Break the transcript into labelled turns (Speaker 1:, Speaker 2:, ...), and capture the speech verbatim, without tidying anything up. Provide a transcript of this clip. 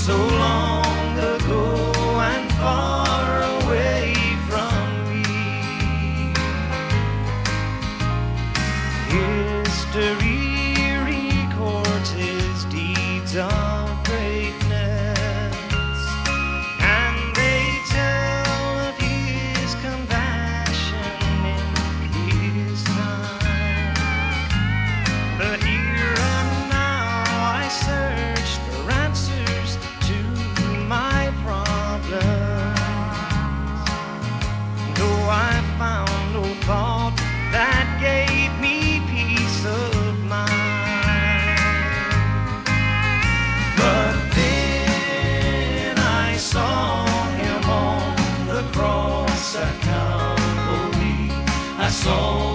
Speaker 1: so long ago and far away from me. History records his deeds of greatness, and they tell of his compassion in his time. But here and now I search for answers to my problems, though I found no thought that gave me peace of mind. But then I saw him on the cross at Calvary. I saw